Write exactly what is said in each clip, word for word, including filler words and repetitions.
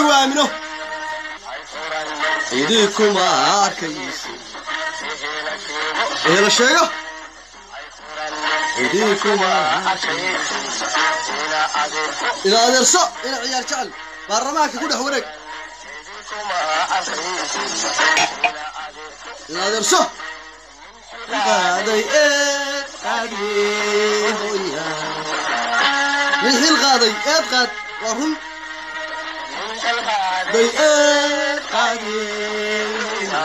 وامنه يديكم عاركيس إيه الشيء يديكم عاركيس إلى هذا الصق إلى عيال تعال برماك كده حورك إلى هذا الصق هذا إيه هذه هويا من حين غادي إيه غاد وهم ضيئات قديمة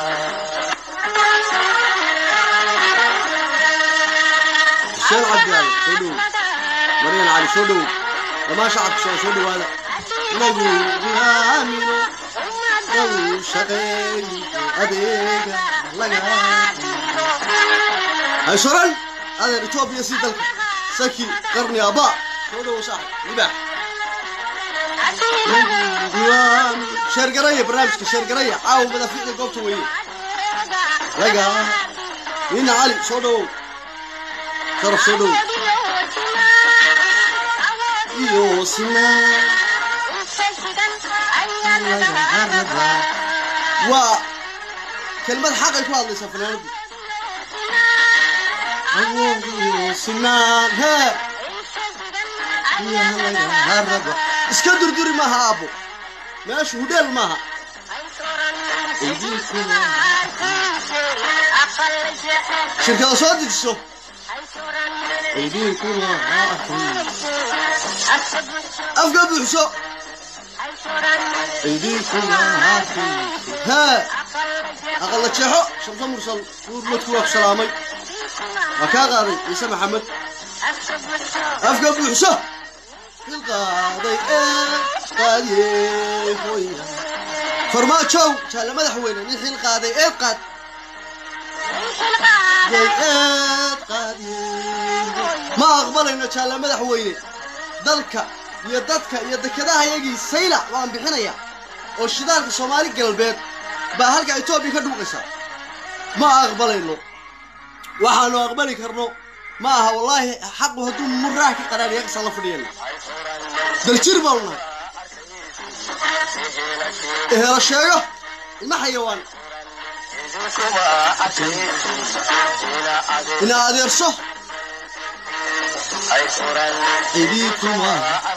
الشيء عبدالله شدو مريان علي شدو وما شعب شدو هذا نقول بها أمينو نقول شقي أديك لقاء هاي شرن هذا الإثيوبيا سيدلك سكي قرني أباء شدو صح يباح شرقرية برنامجك شرقرية عاو بدا في قبطه ويه لقى هنا علي صدو شرف صدو يو سنا و كلمة حق يكون الله يسافر يو سنا ها يا هرب اسكندر دوري ماها ابو ماشي هدل ماها شركة صادق السو افقد بحسو ها اقل تشيحو شمسة مرسل ورمتكوك سلامي وكا غاري يسا محمد افقد بحسو القاضي قاضي خويا فرما شو شال مدحوينه نحي القاضي ايه قاد قاضي ما اقبلنا شال مدحوينه دلك يا ددك يا دكدها يجي سيلا وان بخنيا oo shidaalka Soomaali galbeed ba halka Itoobiya ka dhuuqaysa ma aqbalayno waxaanu aqbali karno ما ها والله حق هدوم مرة كقرار يقص فدينا دلتير بالله إيه الشيء ما حيوان إلى هذا الصح إيديكما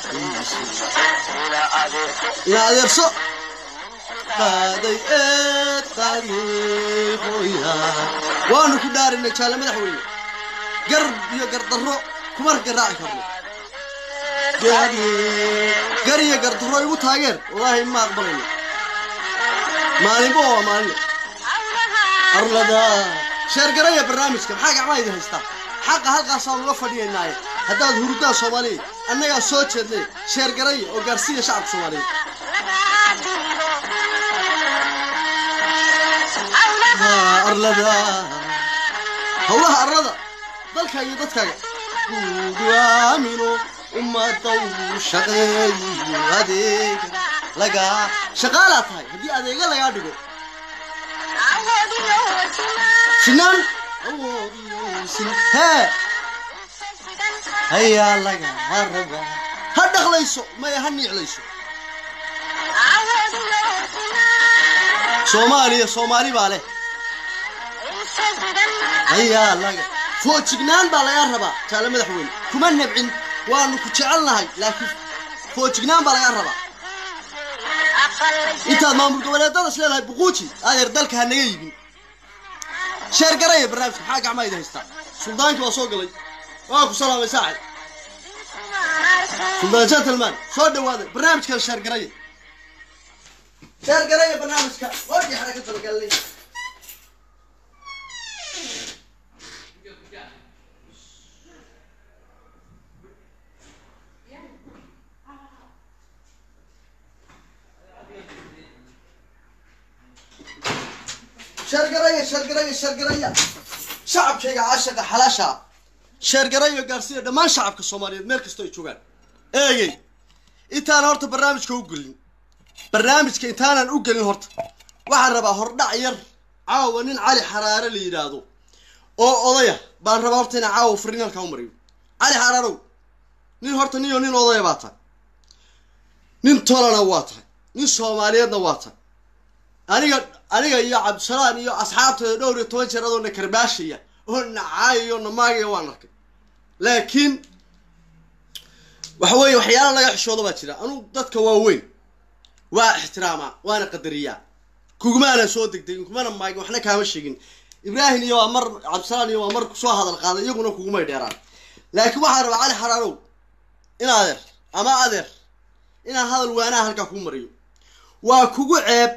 إلى هذا الصح قادي إيه قادي خويا وأنا كدار إنك شال مدحوي قرب يا قرد الرو كمر قراء كرني قاري قاري يا قرد الرو يموت هاجر والله ما أقبلني مالي بوا مالي أرلدا شهر قراية برنامج كم حاجة عمايد هستا حق هالقا صار وفدي الناي هذا هرودا صومالي أنا يا صوت شدني شهر قراية وقارسية شعب صومالي أرلدا هوها أرلدا ذلك يدتك وامنوا أمته شقي هذيك لقى شغالات هاي هدي هذيك لا يادقو سنان ها هيا لقى هربا هدخ ليسو ما يهني عليسو صومالي صومالي بالي هيا لقى فوجئنان بالله ربا كلام مدحوين كما نبعين وانو كجعلناهي لكن فوجئنان بالله ربا انت مامور goboleedada isleedahay buquuji adeer dalka hanaga yibin sheer garay barnaamij xaq amayd haysta suldaanku waa soo galay waa ku salaamay saaxib suldaan gentleman soo dhawaada barnaamijka sheer garay sheer garay barnaamijka wadi xarakada galay شرقرية شرقرية شرقرية شعب شيء عاشق حلاشة شرقرية قارسية دمان شعبك الصومالي ملك استوي شوغان ايه انت انا هورت برنامجك اوقلين برنامجك انت انا اوقلين هورت waxaan rabaa hordhac yar caawa nin cali xaraare la yiraahdo oo odaya baan rabaa horta in caawa frinalka u mariyo cali xaraaro nin horta niyo nin odaya baata nin tolana waata nin Soomaaliyeedna waata aniga aniga iyo Cabdisalaan iyo asxaabtooda dhowr iyo toban jeer adoona karbaashaya oo nacaayo namaagay waan arkay laakiin waxa weeye waxyaalo laga xishoodo baa jira anu dadka waa weyn waa ixtiraama waana qadariyaa kugmaana soo degdegin kumana maagin waxna kaama sheegin Ibrahim iyo Amar Cabdisalaan iyo Amar soo hadal qaaday iyaguna kugumay dheeraan laakiin waxa rabaa Cali Xaraarow in adeer ama adeer in hadal waana halka ku mariyo waa kugu ceeb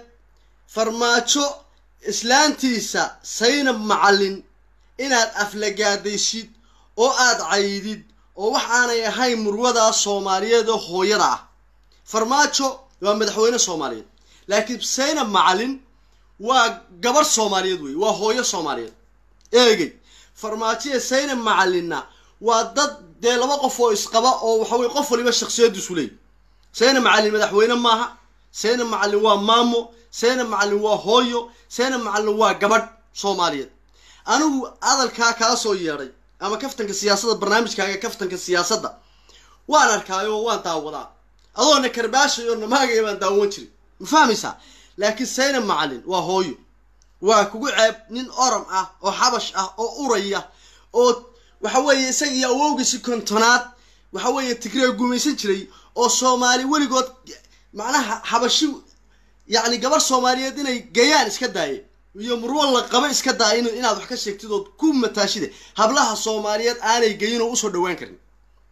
farmaajo islaantiisa Saynab Macallin inaad aflagaadaysid oo aad caydid oo wax aanay ahayn murwada Soomaaliyeed oo hooyada ah farmaajo waa madaxweyne Soomaaliyeed laakiin Saynab Macallin waa gabar Soomaaliyeed way waa hooyo Soomaaliyeed eegay farmaajo Saynab Macallinna waa dad de laba qof oo isqaba oo waxa way qof waliba shakhsiyadiisu leeyahay Saynab Macallin madaxweyne maaha Saynab Macallin waa maamo Saynab Macallin waa hooyo Saynab Macallin waa gabadh Soomaaliyeed anigu adalka ka soo yeeray ama kaftanka siyaasadda barnaamijkaaga kaftanka siyaasadda waan arkaayo waan daawadaa adoona karbaashayo namaagay baan daawan jiray ma fahmaysaa laakiin Saynab Macallin waa hooyo waa kugu ceeb nin oram ah oo xabash ah oo uraya oo waxa weeye isaga iyo awowgiisi kontonaad waxa weeye Tigray gumaysan jiray oo Soomaali waligood macnaha xabashi yani gabar Soomaaliyeed inay gayaan iska daayay iyo murwal la qaba iska daayay inaad wax ka sheegtid oo ku mataashide hablaha Soomaaliyeed aanay gayin oo u soo dhawaan karin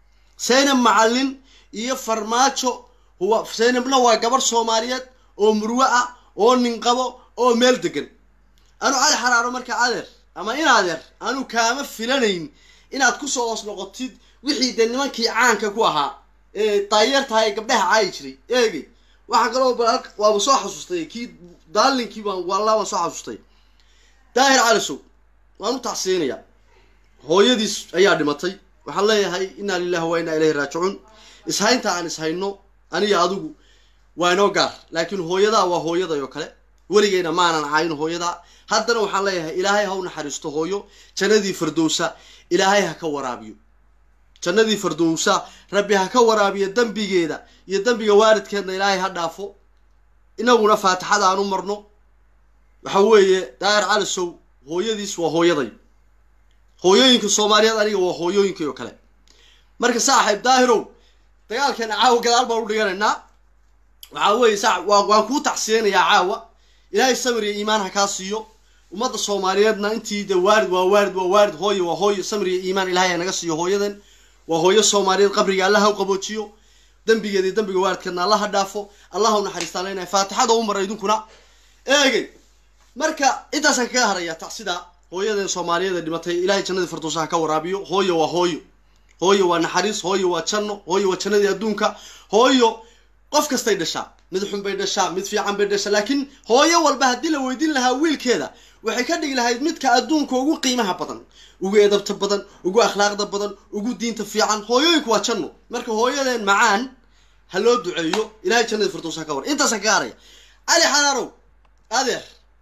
Saynab Macallin iyo farmaajo huwa Saynabna waa gabar Soomaaliyeed oo murwa ah oo nin qabo oo meel degan anu Cali Xaraaro marka adeer ama in adeer anu kaama filanayn inaad ku soo hoos noqotid wixii de nimankii caanka ku ahaa ee taayirtahay gabdhaha caay jiray eegay waxa kale oo waa soo xasuustay kii daalinkii baan walaal soo xasuustay Daahir Cali Sow waan taxsiinaya hooyadiis ayaa dhimatay waxa leeyahay inna lillahi wa inna ilayhi raaji'un ishaynta aan ishayno aniga adigu waa inoo gaar laakiin hooyada waa hooyada iyo kale waligeena maanan cayn hooyada haddana waxaan leeyahay ilaahay ha u naxariisto hooyo jannadii firdawsa ilaahay ha ka waraabiyo jannadii firdawsa rabbi ha ka waraabiyo dambigeeda iyo dambiga waalidkeedna ilaahay ha dhaafo inaguna faatixada aanu marno waxa weeye Daahir Cali Sow hooyadiis waa hooyaday hooyooyinka Soomaaliyeed aniga waa hooyooyinka iyo kale marka saaxiib Daahirow dagaalkan caawa gadaal baan u dhiganaynaa waxa weeye saax waan ku taxsiinaya caawa ilaahay samir iyo iimaan ha ka siiyo umada Soomaaliyeedna intii de waalid waa waalid waa waalid hooyo waa hooyo samir iyo iimaan ilaahay naga siiyo hooyadan waa hooyo Soomaaliyeed qabriga Allah ha qaboojiyo dambigeedii dambiga waalidkeedna Allah ha dhaafo Allah ha naxariisto leena faatixada u maray idinkuna eegay marka intaas ka haraya taxsida hooyada Soomaaliyeed dhimatay ilaahay jannada firdawsa ka waraabiyo hooyo waa hooyo hooyo waa naxariis hooyo waa janno hooyo waa jannada adduunka hooyo qof kasta ay dhashaa mid xun bay dhashaa mid fiican bay dhashaa laakiin hooyo walba hadii la weydiin lahaa wiilkeeda waxay ka dhigi lahayd midka adduunka ugu qiimaha badan ugu edabta badan ugu akhlaaqda badan ugu diinta fiican hooyooyinku waa janno marka hooyadeen macaan ha loo duceeyo ilaahay jannada firdawsa ka war intaas ka gaaraya Cali Xaraarow adeer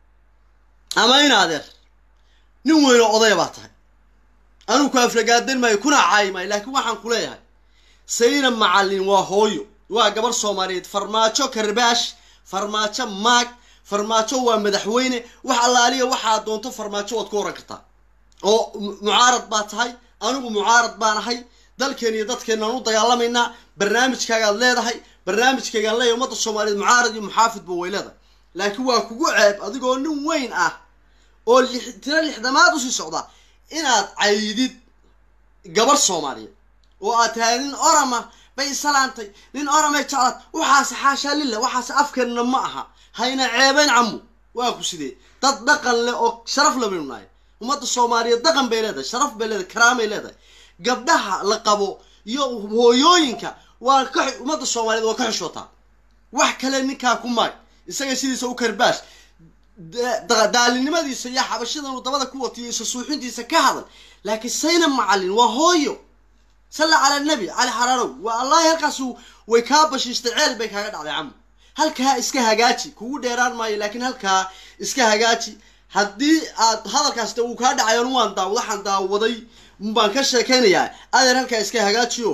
ama in adeer nin weyn oo oday baa tahay anu ku aflagaadan may kuna caayimay laakiin waxaan ku leeyahay Saynab Macallin waa hooyo waa gabar Soomaaliyeed farmaajo karbaash farmaajo maag farmaajo waa madaxweyne wax allaaliya waxa doonto farmaajo wad ku oran kartaa oo mucaarad baa tahay anigu mucaarad baan ahay dalkeena iyo dadkeena u dagaalamayna barnaamijkaaga aad leedahay barnaamijkaaga leeyahay umada Soomaaliyeed mucaarad iyo muxaafid buu weylada laakiin waa kugu ceeb adigoo nin weyn ah oo tira lixdamaad u sii socda inaad caydid gabar Soomaaliyeed oo aad tahay nin orama bay salaantay nin orama jeclad waxaas xaasha lillah waxaas afkeena ma aha hayna ceebeen camu waa ku sidee dad dhaqan leh oo sharaf la beenaay umada Soomaaliyeed dhaqan bay leedahay sharaf bay leedahay karaam bay leedahay gabdhaha la qabo iyo hooyooyinka waa ka umada Soomaaliyeed waa ka xishoota wax kale ninka ku maag isaga sidiisa u karbaash daalinimadiisa iyo xabashidan wadamada ku watiyo suuxintiisa ka hadal laakiin Saynab Macallin waa hooyo salla ala nabi Cali Xaraarow waa Allah halkaas way ka bashiistay ceel bay kaaga dhacday cam halka iska hagaaji kugu dheeraan maayo laakiin halka iska hagaaji hadii aad hadalkaas uu ka dhacayo waan daa waxaan daawaday baan ka sheekeynayaa adeer halka iska hagaajiyo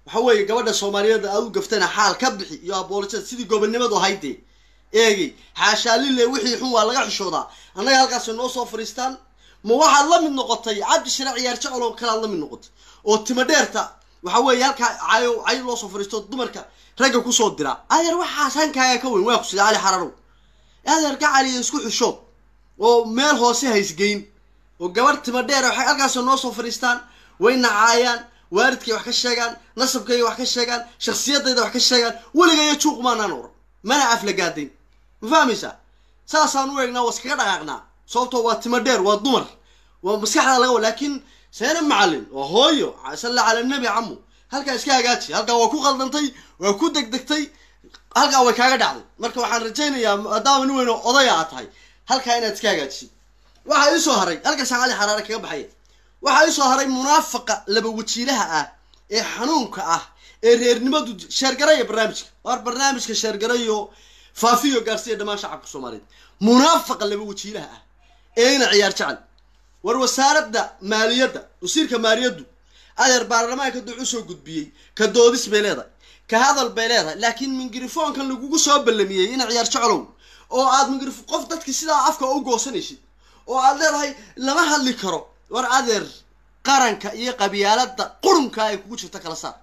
waxa weeye gabadha Soomaaliyeed aad u gaftana xaal ka bixi iyo aboolashada sidii gobonimadu hayday eegi xaashaalile wixii xun waa laga xishoodaa annaga halkaas noo soo fariistaan ma waxa la mid noqotay cabdi shiraac ciyaar jecel oo kala la mid noqotay oo timo dheerta waxa weeye halka caayo ay loo soo fariisto dumarka ragga ku soo dira adeer waxa sankaaga ka weyn waa ku sida Ali Xararow adeer ka cali isku xishood oo meel hoose haysgeyn oo gabar timo dheer waxay halkaas noo soo fariistaan wayna caayaan waaridkay wax ka sheegaan nasabkay wax ka sheegaan shakhsiyadayda wax ka sheegaan waliga juuq maanaan oran mana aflagaadin ma fahmaysaa saasaan u eegnaa waskaga dhaqaaqnaa sababtoo waa timo dheer waa dumar waa maskaxda laga laakiin seena macallin oo hooyo sallallahu alayhi nabi amu halka iska hagaaji halka waa ku qaldantay waa ku degdegtay halka way kaaga dhacday marka waxaan rajaynayaa maadaama nin weyn oo odaya aad tahay halka inaad iska hagaaji waxa ay soo haray halka Soomaali xaraare kaga baxay waxa ay soo haray munaafiqa laba wajiilaha ah ee xanuunka ah ee reernimadu sheergaray barnaamijka war barnaamijka sheergarayo faafiyo gaarsiya dhamaan shacabka Soomaaliyeed munaafiqa laba wajiilaha ah ee ina ciyaar jecel war wasaaradda maaliyadda wasiirka maaliyaddu adeer baarlamaanka ducu soo gudbiyay ka doodis beeleeda ka hadal beeleeda laakiin mingirifoonkan lagu soo ballamiyay ina ciyaar jecel oo aad mingirif qof dadkii sida afka u goosanaysid oo aad leedahay lama hadli karo war adeer qaranka iyo qabiyaalada qurunka ay kugu jirta kala saar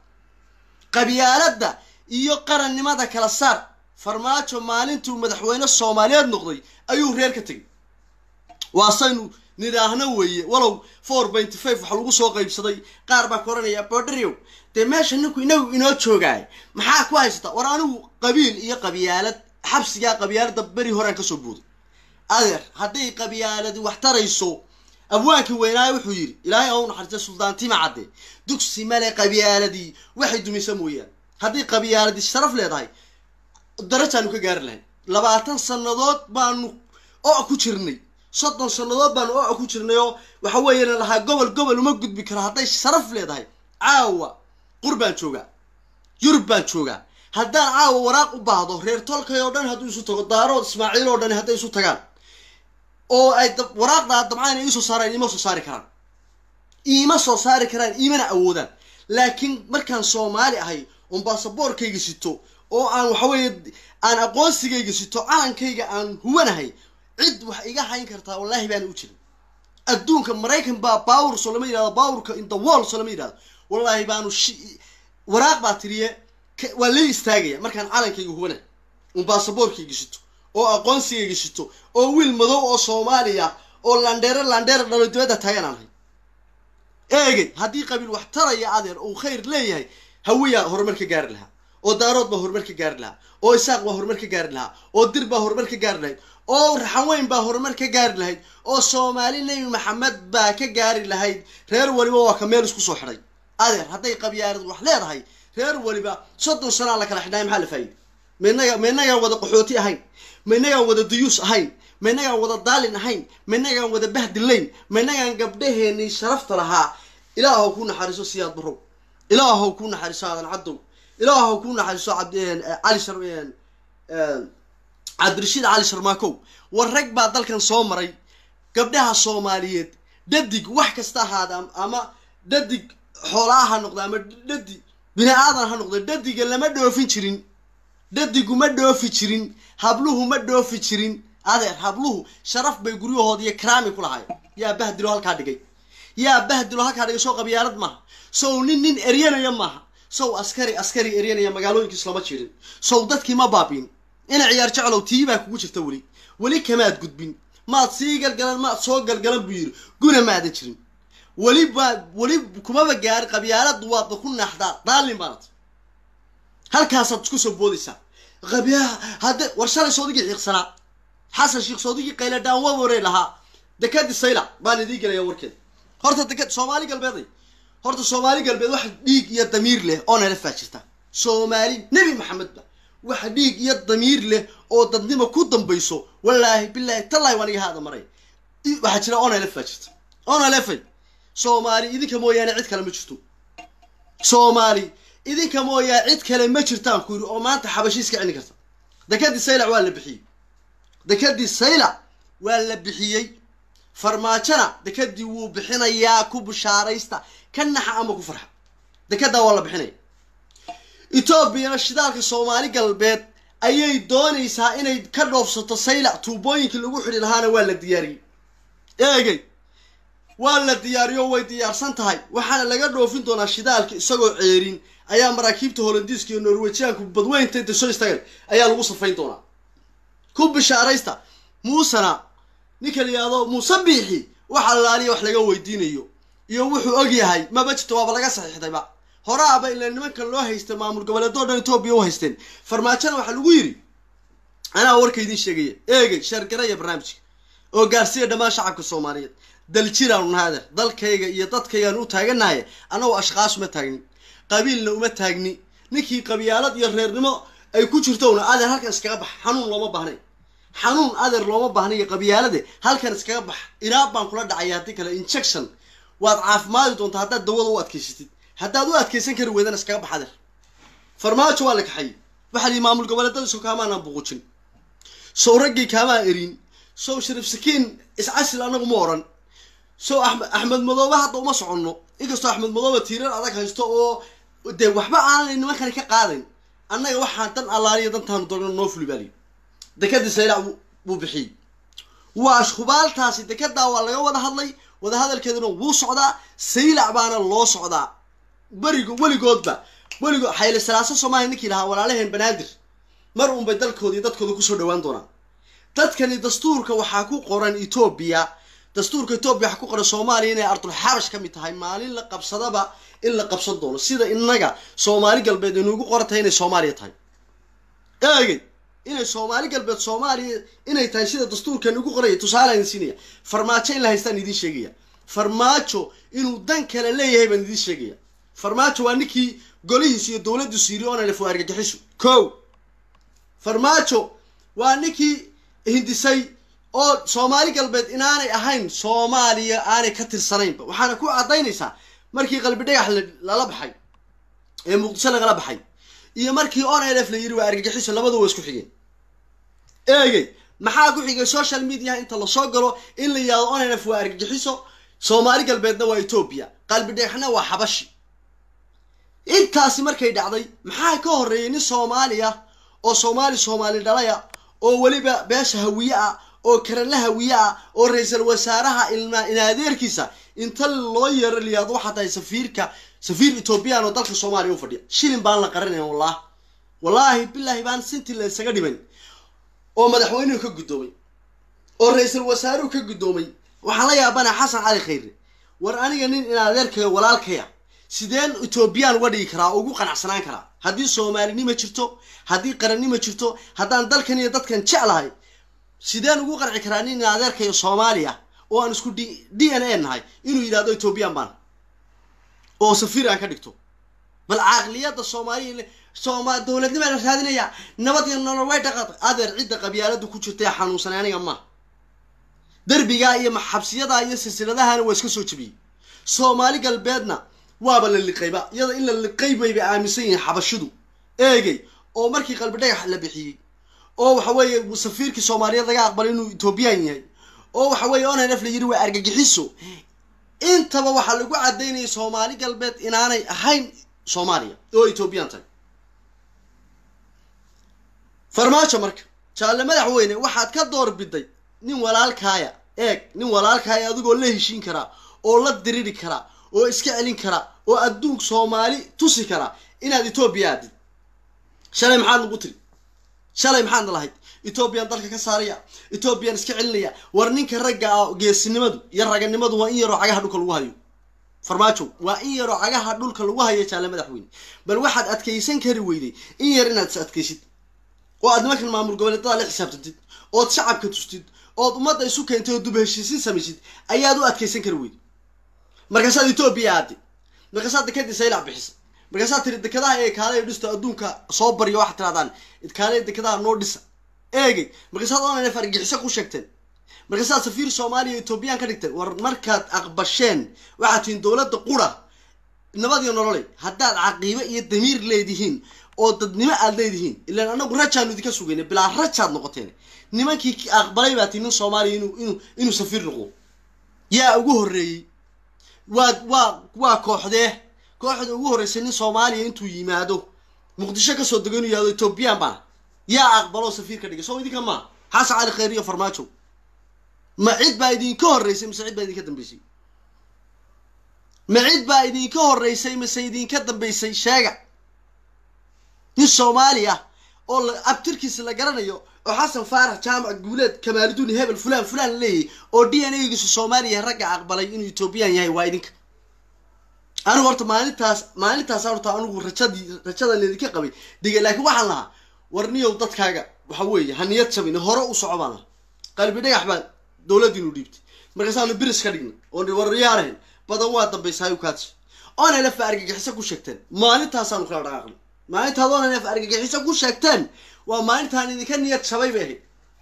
qabiyaalada iyo qarannimada kala saar farmaajo maalintuu madaxweyne Soomaaliyeed noqday ayuu reer ka tagay waasaynu nidaahna weeye walow four point five waxa lagu soo qaybsaday qaar baa koranaya boodriyo de meesha ninku inagu inoo joogay maxaa ku haysta war anigu qabiil iyo qabiyaalad xabsiga qabiyaalada bari horaan ka soo buuday adeer haddii qabiyaaladu wax tarayso abwaanki weynaa wuxuu yiri ilaahay oo naxariista suldaantii macade dugsi male qabiyaaladii waxay dumisa mooyaan haddii qabiyaaladii sharaf leedahay darajaanu ka gaar lahayn labaatan sanadood baanu oo ku jirnay soddon sanadood baanu oo ku jirnay oo waxa weeyana laha gobol gobol uma gudbi kara hadday sharaf leedahay caawa qurbaan jooga yurub baan jooga haddaan caawa waraaq u baahdo reer tolkay oo dhan hadduu isu tago daarood Ismaaciil oo dhan hadday isu tagaan oo ay waraaqda dabcaan ay soo saareen ima soo saari karaan ima soo saari karaan imana awoodaan laakiin markaan Soomaali ahay oo baasaboorkayga sito oo aan waxa weeye aan aqoonsigayga sito calankayga aan huwanahay cid wax iga hayn kartaa wallahi baan u jirin adduunka Mareykan baa power solama yiraahdo powerka in the wall solama yiraahdo wallahi baanu waraaq baa tiriye waa la istaagaya markaan calankayga huwanahay oo baasaboorkayga sito oo aqoonsigayga sito oo wiil madow oo Soomaaliya oo landheer landheer dawladda taaganahay eegay hadii qabiil wax taraya adeer oo khayr leeyahay hawiya horumar ka gaar laha oo daarood ba horumar ka gaar laha oo isaaq ba horumar ka gaar laha oo dir ba horumar ka gaar lahayd oo raxweyn ba horumar ka gaar lahayd oo Soomaali Nabi Maxamed ba ka gaari lahayd reer waliba waa ka meel isku soo xiray adeer haday qabyaalad wax leedahay reer waliba soddon sano la kala xidhay maxaa la faa'iido menaga menaga wada qaxooti ahayn menaga wada diyuus ahayn menaga wada daalin ahayn menaga wada bahdilayn menaga gabdhaheeni sharafta lahaa ilaahu ku naxariiso siyaad baro ilaahu ku naxariiso aadan cadow ilaahu ku naxariiso cabdeen ali sharmeen ee Cabdirashiid Ali Sharmaakow war rag baa dalkan soo maray gabdhaha Soomaaliyeed dadig wax kasta haadam ama dadig xoolaha noqda ama dadig bini'aadan ha noqdo dadiga lama dhoofin jirin dadigu ma dhoofi jirin habluhu ma dhoofi jirin adeer habluhu sharaf bay guriyahooda iyo karaami ku lahaayeen yaa bahdilo halka dhigay yaa bahdilo halka dhigay soo qabiyaalad ma soo nin nin eryanaya ma soo askari askari eryanaya magaalooyinka islaama jirin soo dadkii ma baabin ina ciyaar jeclow tiiba kugu jirta wali wali kamaad gudbin ma sii galgalan ma soo galgalan buu guna ma adan jirin wali wali kuma ba gaar qabiyaalad waad ku naxda daalin baad halkaas aad isku soo boodaysa qabiyaha hada warshalay soodigi xiqsana xasan sheekh soodigi qayla daan waa wareey laha dekad sayla baan idin galaya warkeed horta dekad Soomaali galbeed horta Soomaali galbeed wax dhiig iyo damiir leh oo nala faajirta Soomaali Nabi Maxamed wax dhiig iyo damiir leh oo dadnimo ku dambayso wallahi billahi tallahi waniga hada maray waxa jira oo nala faajirta oo nala fay Soomaali idinka mooyaan cid kale ma jirto Soomaali idinka mooyaa cid kale ma jirtaan ku oo maanta xabashiiska cilin karta dekadii sayla waa la bixiyay dekadii sayla waa la bixiyay farmaajana dekadii wuu bixinayaa ku bushaaraysta kanaxa ama ku farxa dekada waa la bixinay Ethiopia shidaalka Soomaali galbeed ayay doonaysaa inay ka dhoofsato saylac tuubooyinkii lagu xiri lahaana waa la diyaariyay eegay waa la diyaariyo way diyaarsan tahay waxaana laga dhoofin doonaa shidaalka isagoo ceerin ayaa maraakiibta Hollandiiska iyo Norwegianku badweynta inta soo istaagan ayaa lagu safayn doonaa ku bishaaraysta muusana ninka liyaado muusabixi waxa laaliyo wax laga weydiinayo iyo wuxuu og yahay ma bajto waaba laga saxiixdayba horaaba ilaa nimanka loo haysta maamul goboleedoo dhan Ethiopia u haysteen farmaajana waxa lagu yiri ana warkaydin sheegay eegay shargaraya barnaamijka oo gaarsiya dhamaan shacabka Soomaaliyeed dal jiraan hada dalkayga iyo dadkayga u taaganahay anoo ashqaas ma taagni qabiilna uma taagni ninkii qabiyaalad iyo reernimo ay ku jirtoona adeer halkan iskaga bax xanuun looma baahnay xanuun adeer looma baahnay qabiyaalade halkan iskaga bax iraab baan kula dhacay hadii kale injection waad caafimaad doontaa hadda dawada u adkeysatid haddaad u adkeysan kari weedan iskaga bax adeer farmaajo waa la kaxay waxa li maamul goboleedada soo kaamaana buuqin soo ragii kaama erin soo sharif sakiin iscasil anagu ma oran soo Ahmed Madoobe hadda uma socono inkastoo Ahmed Madoobe tiirar adag haysto oo de waxba aan nimankan ka qaadayn annaga waxaan tan allaaliyo dantaan doonno noo fulibali dekada saylac buu bixi waash khubaaltaasi dekada waa laga wada hadlay wada hadalkeeduna wuu socdaa saylac baana loo socdaa barigo waligoodba waligo xayl salaasa Soomaali ninkii lahaa walaalaheen banaadir mar uun bay dalkoodii dadkooda ku soo dhawaan doonaan dadkani dastuurka waxa ku qoran Ethiopia dastuurka Ethiopia waxa ku qoran Soomaaliya inay ardul xabash kamid tahay maalin la qabsadaba in la qabsan doono sida inaga Soomaali galbeed inuu ugu qortay inay Soomaaliya tahay eegay inay Soomaali galbeed Soomaaliya inay tahay sida dastuurkan ugu qoray tusaale siinaya farmaajo in la haystaan idin sheegaya farmaajo inuu dan kale leeyahay baan idin sheegaya farmaajo waa ninkii golihiisa iyo dawladdu Siiriyoona la fuarga gaxiso koow farmaajo waa ninkii hindisay oo Soomaali galbeed inaanay ahayn Soomaaliya aanay ka tirsanayn waxaana ku cadaynaysaa markii qalbi dhagax la baxay ee Muqdisho laga baxay iyo markii O N L F la yiri waa argagixiso labadu way isku xigeen eegay maxaa ku xigay social media inta la soo galo in la yaado O N L F waa argagixiso Soomaali galbeedna waa Ethiopia qalbi dhagaxna waa xabashi intaasi markay dhacday maxaa ka horeeyay nin Soomaaliya oo Soomaali Soomaali dhalaya oo waliba beesha hawiye ah oo karanla hawiye ah oo ra'iisul wasaaraha ilma inaadeerkiisa inta loo yeero liyaad waxa tahay safiirka safiir Ethiopian oo dalka Soomaaliya u fadhiya shilin baan la qaranay wallaah wallahi billahi baan sinti la isaga dhiman oo madaxweynuhu ka gudoomay oo ra'iisul wasaaruhu ka gudoomay waxa la yaabana Xasan Cali Khayre war aniga nin inaadeerkay walaalkaya sideen Ethiopian wadii kara ugu qanacsanaan kara hadii Soomaalinimo jirto hadii qarannimo jirto hadaan dalkan iyo dadkan jeclahay sideen ugu qanci karaa nin inaadeerkay Soomaaliya oo aan isku D N A nahay inuu yiraahdo Ethiopian baan oo safiir aan ka dhigto bal aqliyada Soomaaliya Soomaali dawladnimo la raadinaya nabad iyo nolol way dhaqad adeer cid qabyaaladu ku jirtay xanuunsan aniga ma darbiga iyo maxabsiyada iyo silsiladahan way iska soo jabiyay Soomaali galbeedna waaba la liqayba iyada in la liqaybay ba aaminsan yahay xabashidu eegay oo markii qalbi dhagax la bixiyay oo waxa weeye safiirkii Soomaaliyeed laga aqbalay inuu Ethiopian yahay oo waxa weeye O N L F la yiri waa argagixiso intaba waxa lagu cadeynay Soomaali galbeed inaanay ahayn Soomaaliya oo Ethiopian tahay farmaajo marka jaale madaxweyne waxaad ka door biday nin walaalkaaya eeg nin walaalkaaya adigoo la heshiin kara oo la diriri kara oo iska celin kara oo adduunka Soomaali tusi kara inaad Ethiopia aad shalay maxaad ugu tiri shalay maxaad lahayd Ethiopian dalka ka saaraya Ethiopian iska celinaya war ninka ragga geesinimadu iyo raganimadu waa in yaro cagaha dhulka lagu hayo farmaajo waa in yaro cagaha dhulka lagu hayo jaale madaxweyne bal waxaad adkeysan kari weyday in yar inaad adkeysid oo aad markan maamul goboleedada la xisaabtantid oo shacabka tustid oo ummadda isu keentay oo dub heshiisiin samaysid ayaad u adkeysan kari weyday markaasaad Ethiopia aad markaasaad dekada saylac bixis markaasaad tiri dekadaha ee kaalay dhisto adduunka soo bariyo wax tiraadaan kaalay dekadaha noo dhisa eegay markaasaad O N L F argagixisa ku sheegteen markaasaad safiir Soomaaliya Ethiopian ka dhigteen war markaad aqbasheen waxa tiin dawladda qura nabad iyo nolol haddaad caqiibo iyo damiir leedihiin oo dadnimo aad leedihiin ilaa anagu rajaan idinka sugeynay bilaa rajaad noqoteen nimankii aqbalay baa tiin Soomaaliya inuu inuu inuu safiir noqdo yaa ugu horeeyay waa waa waa kooxde kooxda ugu horeysay nin Soomaaliya intuu yimaado muqdisho ka soo degay inuu yaado Ethiopian baa yaa aqbalo safiirka dhigay soo idinka ma xasan cali khayriyo farmaajo ma cid baa idin ka horeysay mise cid baa idin ka dambeysay ma cid baa idin ka horeysay mise idin ka dambeysay sheega in Soomaaliya oo abtirkiisa la garanayo oo xasan faarax jaamac guuleed kamaaluddin hebel fulaan fulaan leeyahay oo D N A-giisu Soomaaliya ragga aqbalay inuu Ethiopian yahay waa idinka أنا قلت مالتاس مالتاس أرتا أنا قلت رشدي رشدة اللي ذيك قبي دقيقة لكن وحنا ورني وضد كاجا وحوي هنيت سبين هراء وصعبانة قال بدي أحبال دولة دينو ديبتي مركز أنا بريس كريم وني وريارين بدوات بس هاي وكاتش أنا لف أرجع حسك وشكتن مالتاس أنا خلنا عقل مالت هذا أنا لف أرجع حسك وشكتن ومالت هني ذيك نيت شباب به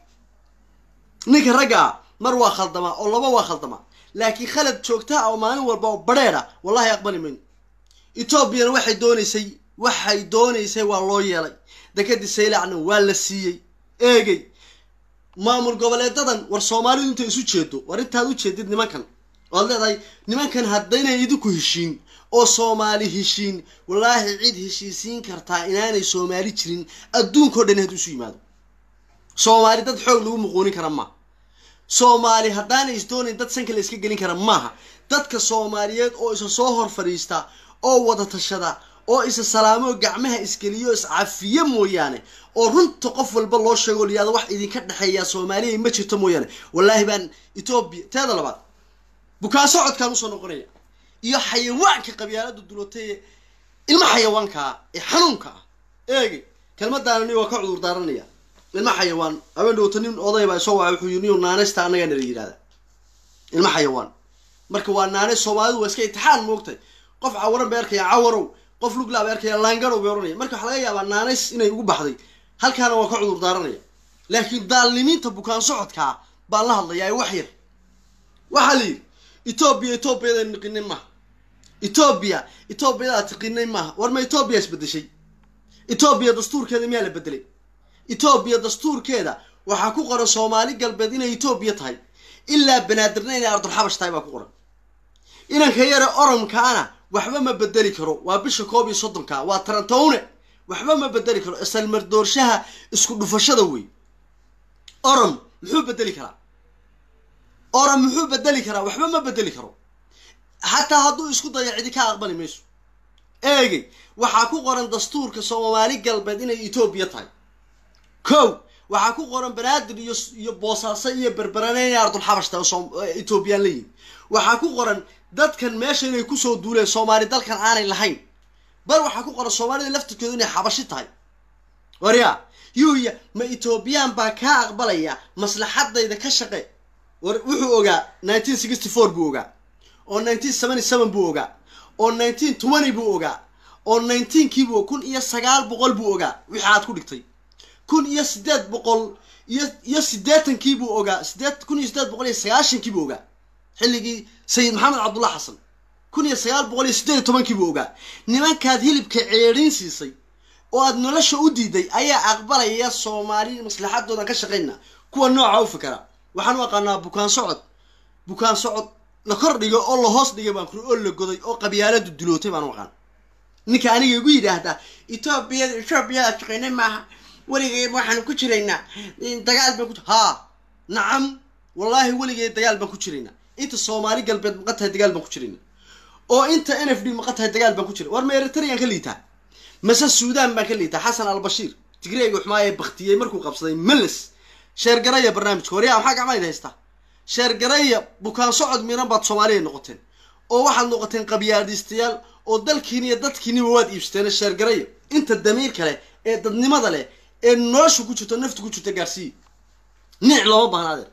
نيك رجع مروة خلطمة الله ما خلطمة لكن خلد شوكتها أو ما نور باو بريرة والله يقبل مني إثيوبيا واحد دوني سي واحد دوني سي والله يلي ده كده سيل عنه ولا سي إيجي ما مر قبل تدن ورسومالي أنت يسوي شدو وريت هذا شديد نمكن والله ذاي نمكن هدينا يدك هشين أو سومالي هشين والله عيد هشيسين كرتا إناني سومالي ترين أدون كردن هدو شيء ماذا سومالي تدحول لو مغوني كرما Soomaali haddaan isdoon dad sanka la iska gelin kara maaha dadka Soomaaliyeed oo isa soo hor fariista oo wada tashada oo isa salaamo gacmaha iskaliyo is cafiye mooyaane oo runta qof walba loo sheego liyaada wax idin ka dhaxeeya Soomaaliya ma jirto mooyaane wallahi baan Ethiopia teeda labaad bukaan socodkan u soo noqonaya iyo xayawaanka qabyaalada dulootay ilma xayawaanka ee xanuunka eegi kelmadaan waa ka cudur daaranaya ilma xayawaan abeen dootanin oday baa soo waxa uu yiri naanaysta anaga nala yiraahdo ilma xayawaan marka waa naanay Soomaalidu waa iska intixaan moogtay qof cawaran beerkay cawarow qof lug la beerkay laangaro beeronay marka waxa laga yaabaa naanays inay ugu baxday halkaana waa ka cudur daaranaya laakiin daalimiinta bukaan socodka baa la hadlayaa wax yar waxa li Ethiopia Ethiopia niqinay ma Ethiopia Ethiopia tiqinay ma war ma Ethiopia isbedeshay Ethiopia dastuurkeeda miyaa la bedelay Ethiopia dastuurkeeda waxa ku qoran Soomaali galbeed inay Ethiopia tahay illa banaadirna inay ardul xabash tahay baa ku qoran inaan ka yara Oromkaana waxba ma bedeli karo waa bisha koob iyo soddon-ka waa Tarantowne waxba ma bedeli karo isal mardoorshaha isku dhufashada way Orom muxuu bedeli karaa Orom muxuu bedeli karaa waxba ma bedeli karo hatta hadduu isku dayo cidi ka aqbali mayso eegi waxa ku qoran dastuurka Soomaali galbeed inay Ethiopia tahay كو وحكو قرن بنادر يس يبوساسة يبربرانين أرض الحبش تاع إثيوبيا لين وحكو قرن دت كان ماشي إنه يكسو دولة سومالي دل كان عاني لحين بل وحكو قرن سومالي لفت كذوني حبشي تاعي وريا يويا ما إثيوبيا باكا أقبليا مصلحة ده إذا كشقة وحو أوجا ألف وتسعمية وستة وأربعين بوجا أو ألف وتسعمية وسبعة وسبعين بوجا أو ألف وتسعمية وعشرين بوجا أو ألف وتسعمية كيبو كون إيا سجال بقول بوجا وحات كودكتي كون يا سداد بقول يا يا سداتن كيبو أوجا سدات كون يا سداد بقول يا سياشن كيبو أوجا حلقي سيد محمد عبد الله حسن كون يا سيال بقول يا سداد تمن كيبو أوجا نمان كهذه اللي بكعيرين سيسي وأد نلاش أودي دي أي أقبل يا الصومالي مصلحات دونا كشغلنا كون نوع أو فكرة وحن وقعنا بكان صعد بكان صعد نكر ديجا الله هاس ديجا بنكر أقول لك قضي أو قبيلة الدلوتي بان وقعنا نكاني يقول ده هذا إثيوبيا إثيوبيا شغلنا مع ولقي واحد كشرينا دجال بكت ها نعم والله ولقي دجال بكشرينا أنت الصومالي قلبت مقتها دجال بكشرينا أو أنت أنا في مقتها دجال بكشري ورما إريتريا كليتها مثل السودان ما كليتها حسن البشير تقرأ حماية بختية مركو قبصين ملس شهر قرية برنامج كوريا وحاجة ما يدهسته شهر قرية بكان صعد من ربط صومالي نقطتين أو واحد نقطتين قبيلة استيال أو دل كيني دل كيني واد يبستين الشهر قرية أنت الدمير كله ضد ماذا له الناس وكتشت النفط كتشت جارسي نعلى وضع هذا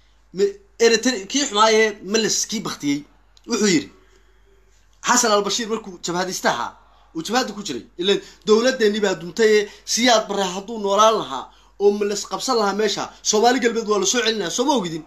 إرتري كيف معي ملس كي بختي وحيري حسن البشير مركو شبهاد استها وشبهاد كتشري إلا دولة دني بعد متى سياد برهطون ولا لها وملس قبص لها ماشها صومالي قلبي ولا سوعلنا سو موجودين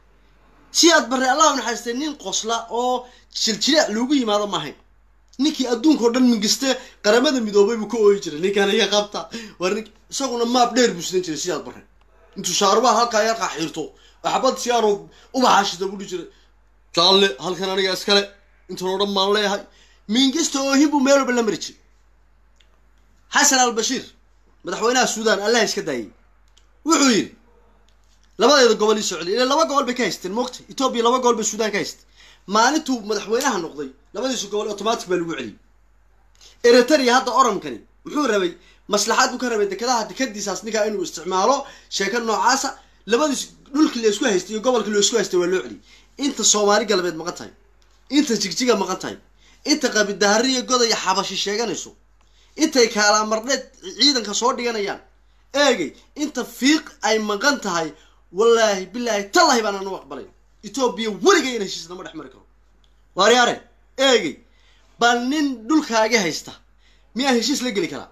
سياد بره الله من حسنين قصلا أو شلشلة لوجي ماذا ما هي نيكي أدون كردن من قصته قرامة المدوبي بكو يجري نيكي أنا يقابطة ورنيك ساقنا ما بدير بسنين جري سياد بره انتو شاربها هالكا يرقى حيرتو أحباد سيارو وبحاشي تقولي جري قال لي هالكا أنا أسكالي انتو نورم مالي هاي من قصته هيبو ميرو بالأمريكي حسن البشير مدحوينها السودان الله يسكداي وحوير لما يد قبل السعودية إلا لما قبل بكاست الموقت إثيوبيا لما قبل بالسودان كاست ما أنتو مدحوينها النقضي لما يد قبل أوتوماتيك بالوعلي إريتريا هذا أورم كني وحور ربي مصلحات بكرة بدك كذا هاد كدي ساسنيكا إنه استعماله شكل نوعاسة لما يد دول كل يسوي هستي وقبل كل يسوي هستي والوعلي أنت الصومالي قلبت مقطعي أنت تجتيجا مقطعي أنت قبل الدهرية قضى يا حبش الشيء نسو أنت كلام مرنت عيدا كصور ديانا يان أجي أنت فيق أي مقنت هاي والله بالله تالله يبان أنا وقبلين إثيوبيا ورجعين هالشيء نمر أحمركم وارياره أجي بالنين دول خاجة هيستا مياه هالشيء لقلي كلا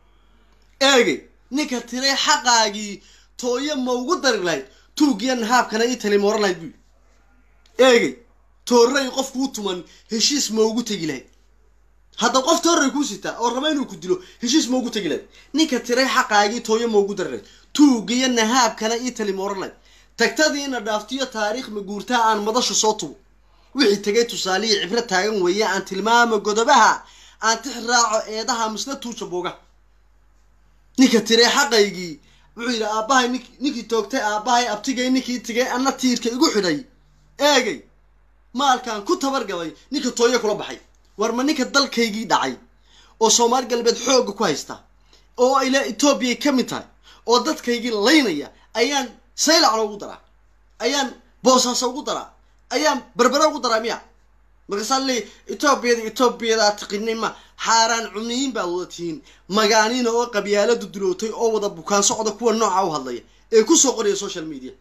أجي نكتري حقاقي تويا موجود درجلاي توجين هاب كنا يتهلي مورلاي بي أجي توري قف وطمان هالشيء موجود تجلاي هذا قف توري كوسيتا أو رمينو كدلو هالشيء موجود تجلاي نكتري حقاقي تويا موجود درجلاي توجي النهاب كان يتلي مورلاي تقتضي إن الدافتية تاريخ مجورتها عن مضش صوته وحي تجيتو سالي عبرة تاجن ويا عن تلمام جذبها عن تحرع إيدها مسند توشبوجا نيك تري حقا يجي وعيد أباي نيك نيك توقتي أباي أبتجي نيك تجي أنا تير كيجو حداي أجي مال كان كنت برجوي نيك تويا كلا بحي ورما نيك الدل كيجي دعي أو سومار قلبت حوج كويستا أو إلى إثيوبيا كمتاي oo dadkaygi leynaya ayaan saylac ugu daraa ayaan boosaaso ugu daraa ayaan berbera ugu daraa miya markaasle Ethiopia Ethiopia taqinima xaraan cuniin baa wadatiin magaaniina oo qabyaaladu dulootay oo wada bukaan socda kuwa nooca u hadlaya ee ku soo qoriyay social media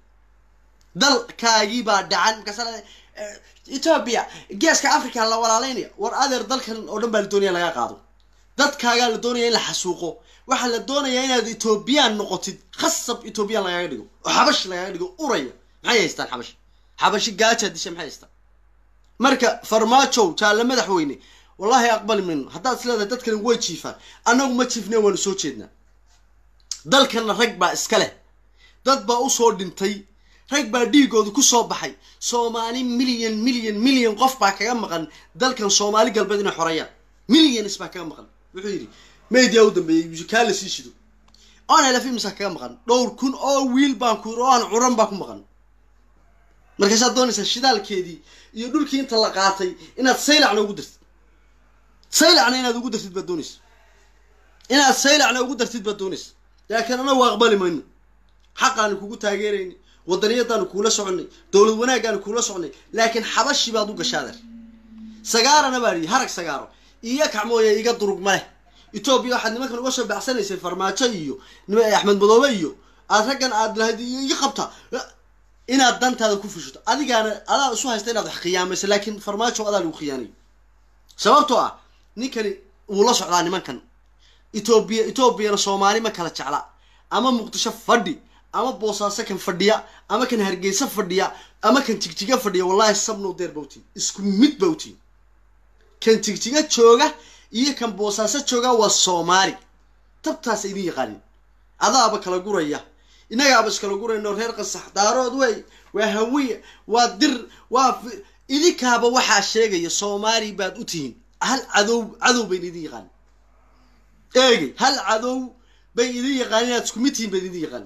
dalkaagi baa dhacan markaasle Ethiopia geeska Afrika la walaalaynayo war adeer dalkan oo dhan baa doonaya laga qaado dadkaaga la doonaya in la xasuuqo waxa la doonayaa inaad Ethiopia noqotid khasab Ethiopia laga dhigo oo xabash laga dhigo uraya maxay haystaan xabash xabash gaaja dishay maxay haystaan marka farmaajo jaale madaxweyne wallahi aqbal min hadaa isleedahay dadkan way jiifaan anagu ma jiifnay waan soo jeednaa dalkan rag baa iska leh dad baa u soo dhintay rag baa dhiigooda ku soo baxay Soomaali milyan milyan milyan qof baa kaga maqan dalkan Soomaali galbeed inay xoreeyaan milyan isbaa kaga maqan wuxuu yiri media ودم بيجكال سيشدو أنا لا في مسكة مغن دور كون أو ويل بانكوران عرم باكو مغن مركز الدونس الشدال كيدي يقول كي أنت لقاطي إن تسيل على وجودك تسيل على إن وجودك تبدونس إن تسيل على وجودك تبدونس لكن أنا واقبل منه حقا أنا كوجو تاجرين والدنيا أنا كولا صعني دولة وناك أنا كولا صعني لكن حبش بعضو كشادر سجارة أنا باري هرك سجارة إياك عمويا يقدروا بمه إثيوبيا واحد نمكن وصل بحسن يصير فرماتشيو نما أحمد بضوبيو أتركن عاد هذه يخبطها إن أدنت هذا كوفشوت أدي كان أنا شو هستين هذا خيام بس لكن فرماتشو هذا لو خياني سببتوا نيكني ولا صعلاني ما كان إثيوبيا إثيوبيا الصومالي ما كانت شعلا أما مقتشف فردي أما بوصاسة كان فردية أما كان هرجيسة فردية أما كان تكتيكا فردية والله السبنو دير بوتي اسكو ميت بوتي كان تكتيكا شوغا إيه كان بوساسة شوغا والصومالي تبتاس إيدي قالين هذا أبا كلا قرية إنها أبا كلا قرية إنه رهير قصح دارود وي وهوية ودر وف إيدي كابا وحا الشيغي الصومالي باد أتين هل عدو عدو بين إيدي قالين إيه هل عدو بين إيدي قالين تسكمتين بين إيدي قالين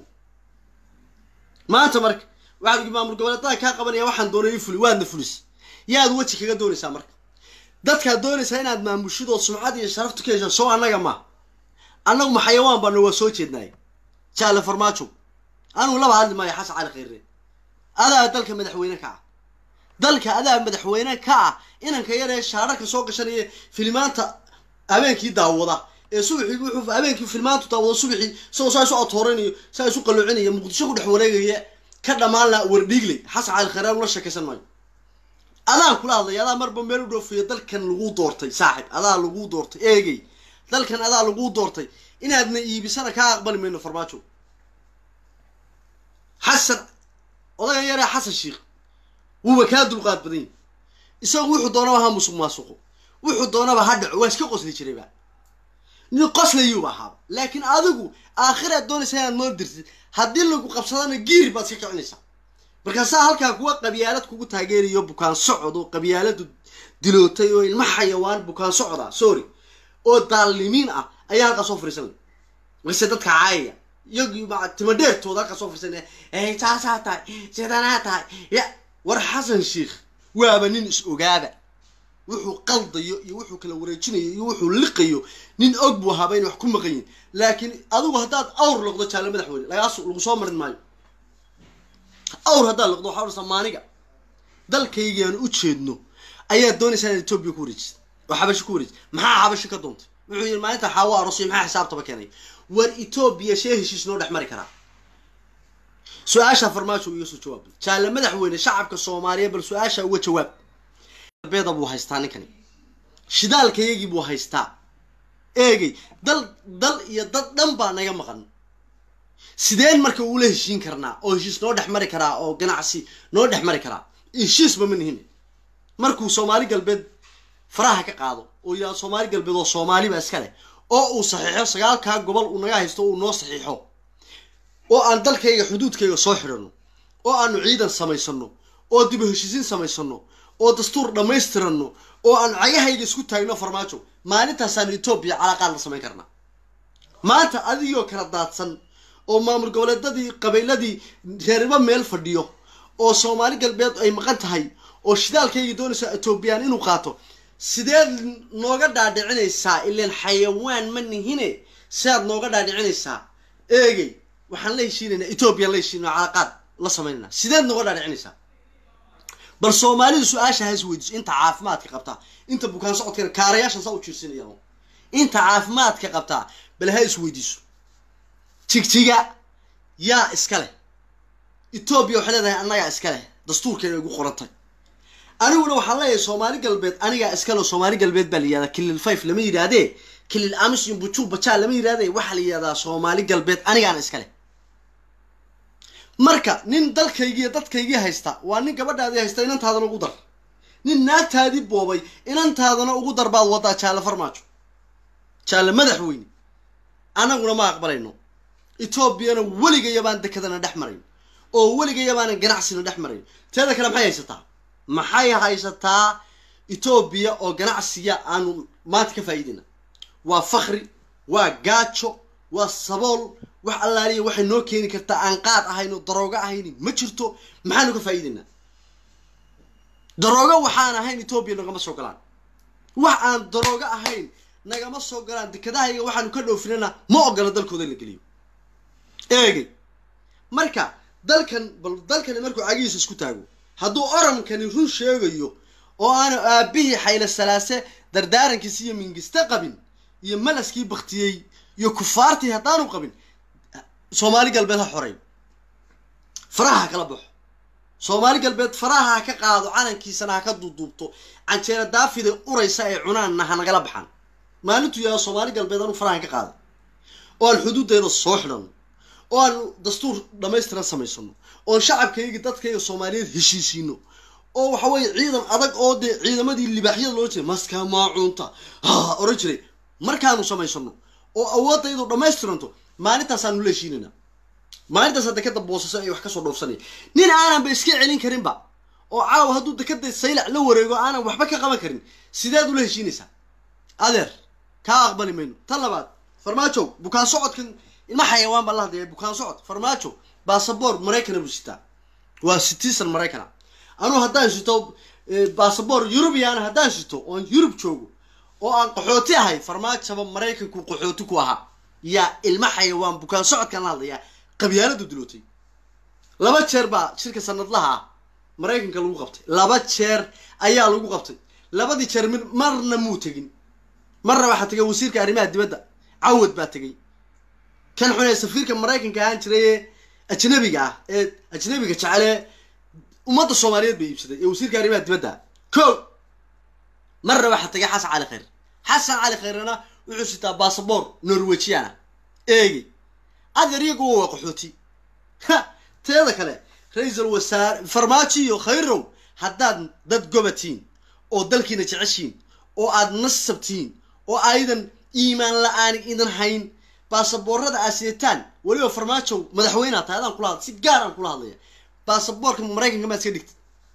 ما أنت مرك واحد يجيب أمر قبلتها كاقبني واحد دوري يفلي وين الفلوس يا دوتي كذا دوري سامرك dadka doonaysa inaad maamushido sumcad iyo sharaftu ka yeesho soo anaga ma anagu ma xayawaan baan waa soo jeednay jaale farmaajo anu laba hadli ma yaxas cali khayre adaa dalka madaxweyne ka dalka adaa madaxweyne ka inanka yaree shaararka soo gashanaya filmaanta habeenkii daawada ee subaxii wuxuu habeenkii filmaantu daawada subaxii soo soo soo tooranayo saa isu qalluucinaya muqdisho ku dhex wareegaya ka dhamaan la wardhiigley xas cali khayre la shakaysan maayo أنا كل هذا يلا مربى ميلودو في ذلك اللجوء دورتي صاحب هذا اللجوء دورتي إيجي ذلك هذا اللجوء دورتي إن هذا يبيسنا كأقبل منه فرماتشو حسن والله يا رح حسن الشيخ هو كاد القاد بدين يسوي حضانة وها مسمى سوق وحضانة وهذا واسك قصدي شريبه نقص لي يوم هذا لكن أذوق آخر الدنيا سيان نودر هدي لكو قبصنا جير بس كعنيسا markaasa halka kuwa qabyaalad kugu taageeriyo bukaan socod oo qabyaaladu dilootay oo ilma xayawaan bukaan socda sorry oo daalimiin ah ayaa halka soo fariisan wayse dadka caayaya iyagu ma timadeertooda halka soo fariisan ee taasa tahay sidana tahay ya war xasan sheekh waaba nin is ogaada wuxuu qaldayo iyo wuxuu kala wareejinayo iyo wuxuu liqayo nin og buu habayn wax ku maqayn laakiin adigu hadaad awr loqdo jaale madaxweyne laga soo lagu soo marin maayo awr hadaad loqdo waxa uu Soomaaliga dalkaygaan u jeedno ayaa doonaysaa in Ethiopia ku wareejiso waxa xabash ku wareejiso maxaa xabash ka doontay wuxuu yiri maalinta xawa aroos maxaa xisaabtaba keenay war Ethiopia shay heshiis noo dhaxmari karaa su'aasha farmaajo iyo soo jawaab jaale madaxweyne shacabka Soomaaliya bal su'aasha uga jawaab beeda buu haystaa ninkani shidaalkayagii buu haystaa eegay dal dal iyo dad dhan baa naga maqan sideen marka uu la heshiin karnaa oo heshiis noo dhaxmari karaa oo ganacsi noo dhaxmari karaa heshiis ba manihin markuu Soomaali galbeed faraha ka qaado oo yaa Soomaali galbeed oo Soomaali ba iska leh oo uu saxiixo sagaalka gobol uu naga haysto uu noo saxiixo oo aan dalkayga xuduudkayga soo xirano oo aan ciidan samaysano oo dib u heshiisiin samaysano oo dastuur dhameystirano oo aan cagahayga isku taagno farmaajo maalintaas aan Ethiopia calaaqad la sameyn karnaa maanta adigoo kala daadsan oo maamul goboleedadii qabiiladii reerba meel fadhiyo oo Soomaali galbeed ay maqan tahay oo shidaalkayga doonaysa Ethiopia inuu qaato sideed nooga dhaadhicinaysaa ileen xayawaan ma nihine saad nooga dhaadhicinaysaa eegay waxaan la heshiinaynaa Ethiopia la heshiino calaaqad la sameynaa sideed nooga dhaadhicinaysaa bal Soomaalidu su'aasha hays weydiis inta caafimaadka qabta inta bukaan socodka kaarayaashan soo jiirsinayaan inta caafimaadka qabta bal hays weydiiso tigtiga yaa iska leh Ethiopia waxa leedahay annaga iska leh dastuurkeena ugu qorantay aniguna waxaan leeyahay Soomaali galbeed aniga iska leh Soomaali galbeed bal yada kilil five lama yiraahday kilil amis in buju bacha lama yiraahday waxa la yiraahdaa Soomaali galbeed aniga aan iska leh marka nin dalkayga dadkayga haysta waa nin gabadhaadii haysta inantaadana ugu dar nin naagtaadii boobay inantaadana ugu dar baad wada jaale farmaajo jaale madaxweyne anaguna ma aqbalayno Ethiopia waliga baan dekadana dhaxmaray oo waliga baan ganacsina dhaxmaray teeda kale maxay haysataa maxay haysataa Ethiopia oo ganacsiga aanu maad ka faa'iidina waa fakhri waa gaajo waa sabool wax allaaliye waxay noo keeni kartaa aan qaad ahayno darooga ahayni ma jirto maxaanu ka faa'iidina darooga waxaan ahayn Ethiopia nagama soo galaan wax aan darooga ahayn nagama soo galaan dekadaha waxaanu ka dhoofinana ma ogola dalkooda la geliyo eegay marka dalkan bal dalkan markuu cagiisa isku taago hadduu orankan run sheegayo oo aan aabihi xayla salaase dardaarankiisa iyo mingista qabin iyo malaskii baqtiyay iyo kufaartii hadaanu qabin Soomaali galbeed ha xoray faraha kala baxo Soomaali galbeed faraha ka qaado calankiisana ka duduubto canjeera daafida uraysa ay cunaanna hanagala baxan maalintu yaa Soomaali galbeed aanu faraha ka qaado oo xuduudeena soo xidhan oo aan dastuur dhameystiran samaysano oo shacabkayga dadkayga Soomaaliyeed heshiisiino oo waxa way ciidan adag oo de ciidamadii libaaxyada loo jeedo maska maacunta ah oranjiray markaanu samaysano oo awoodaydu dhameystiranto maalintaas aanu la heshiinina maalintaas dekada boosasay ay wax ka soo dhoofsanay nin aanan ba iska celin karin ba oo caaw haduu dekada saylac la wareego aanan waxba ka qaban karin sideed u la heshiinaysaa adeer ka aqbali mayno talabaad farmaajo bukaan socodkan ilma xayawaan ba la hadlay bukaan socod farmaajo passport Mareykan buu sitaa waa citizen Mareykan anu haddaan sito passport European haddaan sito oo Europe joogo oo aan qaxooti ahay farmaajo Mareykan ku qaxooti ku ahaa ya ilma xayawaan bukaan socodkan la hadlaya qabyaaladu dilootay laba jeer ba shirka sanadlaha Mareykanka lagu qabtay laba jeer ayaa lagu qabtay labadii jeer marna muu tagin marna waxa tagay wasiirka arrimaha dibadda عود باتجي كان حنا سفير كان مرايكن كان ترى أجنبي جا أجنبي كشعله وما الصوماليات بيبسده يوصير كريمات تبدأ كل مرة واحد تجي حس على خير حس على خير أنا وعشت باسبور نرويجيانا إيه هذا ريقو وقحوتي ها تهذا كله رئيس الوزراء فرماتي وخيره حداد ضد جوبتين أو دلكي نتعشين أو عاد نصبتين أو أيضا إيمان لآن إذن حين باسبور هذا أسيتان وليه فرماتشو مدحوينات هذا كلها سيجارة كلها هذه باسبور كم مريكن كم تسكدك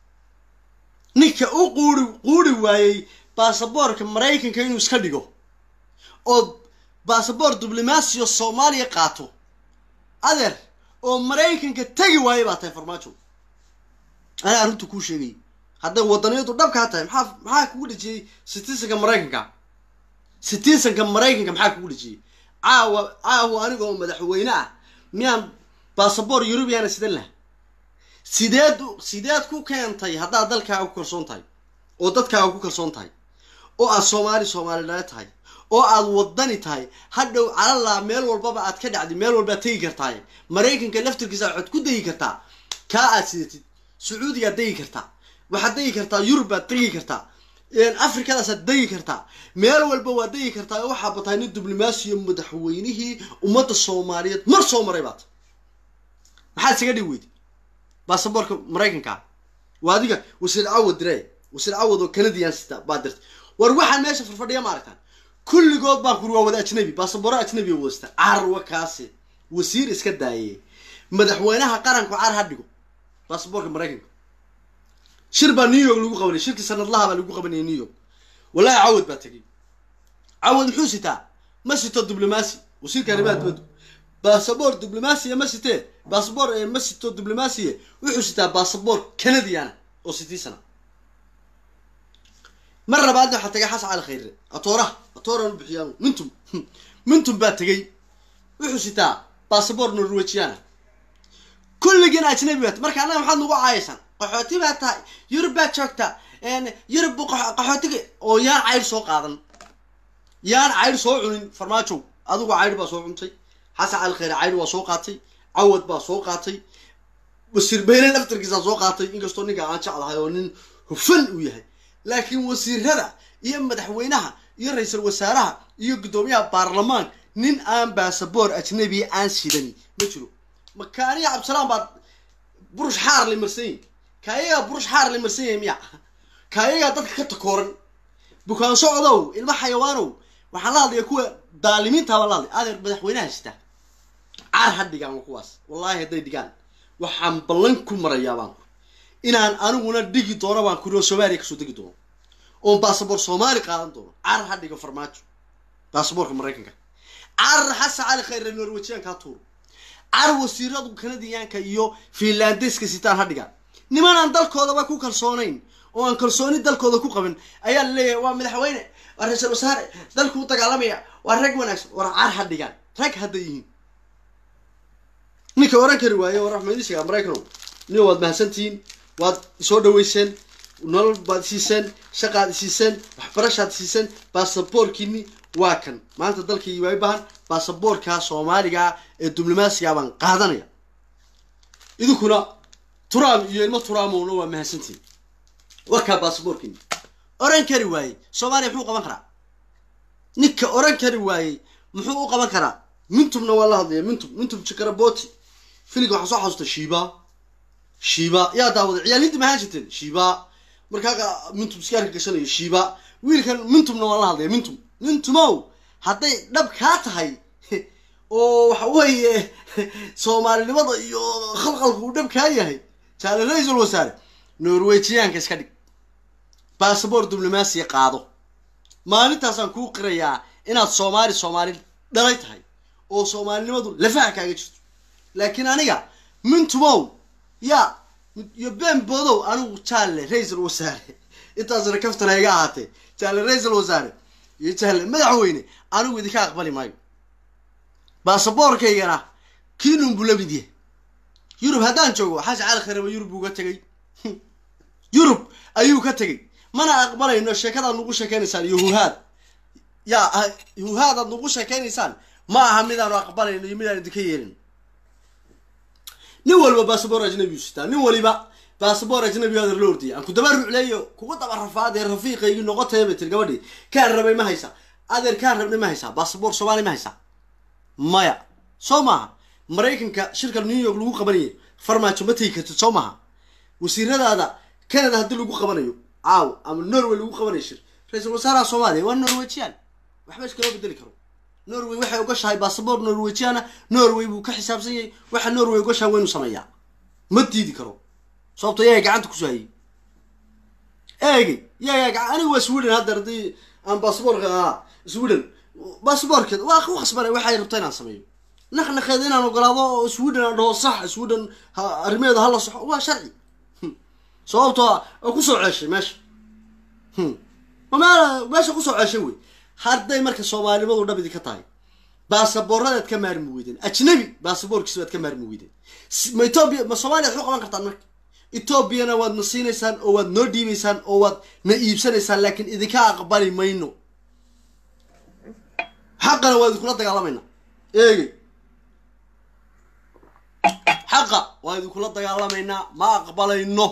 نيك أو قوري قوري واي باسبور كم مريكن كانوا يسكدكوا أو باسبور دبلوماسي الصومالي قاتو أدر أو مريكن كتجي واي بعطيه فرماتشو أنا أنتو كل شيء هذا وطنية تضرب كاتاي محاف محاك كل شيء ستين سنة مريكن كا ستين سنة مريكن كم محاك كل شيء عاو عاو أنا قوم مدحوينا ميان باسبور يوروبي أنا سيدنا سيداد سيداد كو كان تاي هذا دلك أو كرسون تاي أو دتك أو كرسون تاي أو الصومالي صومالي لا تاي أو الوطني تاي هذا على الله ميل والبابا أتكلم عن ميل والبابا تيجر تاي مريكن كلفت الجزء عد كده يكرتا كأسيد سعودية ديكرتا واحد ديكرتا يوروبا ديكرتا يعني أفريقيا ده صد ديكرتا ميل والبابا ديكرتا واحد بطاني الدبلوماسي مدحوينه ومد الصومالية مر صوماليات ما حد سجدي ويد باسبورك مريكن كا وهذيك وسيل عود دري وسيل عود وكنديان ستا بادرت وروح الماشي في الفردية ماركتان كل جود باكر وود أجنبي باسبور أجنبي وستا عرو كاسي وسير إسكت داي مدحوينها قرن كعار هديكو باسبورك مريكن شربا نيويورك لو قبل شركة سنة الله لو قبل نيويورك ولا عود باتجي عود حوستا مسيت الدبلوماسي وسير كلمات بدو باسبور دبلوماسي مسيته باسبور مسيت الدبلوماسي وحوستا باسبور كندي أنا أو ستين سنة مرة بعد حتى حاس على خير أطوره أطوره البحيان منتم منتم باتجي وحوستا باسبور نرويجيانا كل جنا أجنبي بات مركا أنا محل نوع عايشان قحوتي باتها يربى شوكتا يعني يربى قحوتي أو يان عير سوق هذا يان عير سوق عن فرماتشو أذوق عير بسوق عمتي حاس على خير عير وسوقاتي عود بسوقاتي وسير بين الأفتر كذا سوقاتي إنك استوني قاعد على هايونين فن وياه لكن وسير هذا يم دحوينها يرئيس الوزراء يقدميها برلمان نين آن باسبور أجنبي آن سيدني مشلو مكاني عبد السلام بعد برش حار لمرسين كايا برش حار لمرسين ميا كايا دتك كتكورن بكان صعدوا ilma xayawaanow waxa la hadlay kuwa daalimiinta walaal adeer madaxweynaha hasta caar hadigan kuwaas wallahi haday digaan waxaan ballan ku marayaa baan inaan aniguna digi doono baan ku Soomaaliya ka soo digi doono oo baasaboor Soomaali qaadan doono caar hadiga farmaajo baasaboorka Mareykanka caar xasa cali khayr Norwegian ka tuur caar wasiiradu Kanadiyaanka iyo Finlandeeska sitaan hadiga niman aan dalkooda ba ku kalsoonayn oo aan kalsooni dalkooda ku qaban ayaa leeyahay waa madaxweyne waa ra'iisul wasaare dalku u dagaalamaya waa rag wanaagsan war caar hadigan rag hadayiin ninka oran kari waayo raxmadiisa Mareykanka ni wad mahsantiin wad soo dhaweyseen nolol baad siiseen shaqaad siiseen waxbarashaad siiseen baasaboorkiini waa kan maanta dalkii way baahan baasaboorka Soomaaliga ee diblomaasiga baan qaadanaya idinkuna turaam iyo ilmo turaamoona waa mahsantiin warka baasaboorkiini oran kari waayay Soomaaliya muxuu qaban karaa ninka oran kari waayay muxuu u qaban karaa mintumna wala hadlay mintum mintum chikaraboti filiga waxa soo xasuusta shiiba shiiba yaa daawada ciyaalida ma haajteen shiiba markaa mintum iskaarka gashanay shiiba wiilkan mintumna wala hadlay mintum mintumow haday dhab ka tahay oo waxa weeye Soomaalinimada iyo khalqalku dhab ka yahay taala ra'iisul wasaare Norwegian ka iska dhig baasaboor diblomaasi qaado maalintaas aan ku qirayaa inaad Soomaali Soomaali dhalay tahay oo Soomaalinimadu lafaha kaaga jirto laakiin aniga mintumow ya yo ben bodo anu taale ra'iisul wasaare intaas rakaftan ayga ahaatay taale ra'iisul wasaare iyo taale madaxweyne anu idinka aqbali maayo baasaboorkaygana kiinun bulabidii Yurub hadaan joogo xaas caal kharabe Yurub uga tagay Yurub ayuu ka tagay mana aqbalayno sheekada nagu sheekeynaysan yuhuud ya yuhuud nagu sheekeynaysan ma aha midaan aqbalayno midaan idinka yeelin nin walba baasaboor ajnabi sita nin waliba baasaboor ajnabi aad loordi aan ku dabaruc leeyo kugu dabarafaad ee rafiiqaygu noqotay beetil gabadhi ka rabay ma haysa adeer ka rabay ma haysa baasaboor Soomaali ma haysa maya Soomaa Mareykanka shirka New York lagu qabanayo farmaajo ma tii kartid Soomaa wasiiradaada Canada hadii lagu qabanayo aaw ama Norway lagu qabanayo shir ra'iisul wasaaraha Soomaaliya waa Norwegian waxba iska loo bedeli karo Norway waxay uga shahay baasaboor Norwegian Norway buu ka xisaabsan yahay waxa Norway uga shahay weyn u sameeyaa ma diidi karo sababtoo yahay gacanta ku soo hayay eegi yahay aniga waa Sweden hadda radii aan baasaboorka Sweden باسبور كذا واخو خصبنا waxay rabtaan aan sameeyo naxna khadina oo galaado Sweden oo sax Sweden armeeda hala sax waa sharci sababtoo ah ku soo ceeshay meesha ma meesha ku soo ceeshay way harday marka Soomaaliyadu dhabidi ka tahay baasaboorada ka maarmi weydin ajnabi baasaboorkiisa waad ka maarmi weydin ma Ethiopia ma Soomaaliya wuxuu qaban kartaa marka Ethiopiana waad nasiinaysaan oo waad noo dhiibaysaan oo waad na iibsanaysaan laakiin idinka aqbali mayno حقنا وادي كل دغالمينا ايغي حقا وادي كل دغالمينا ما اقبلينو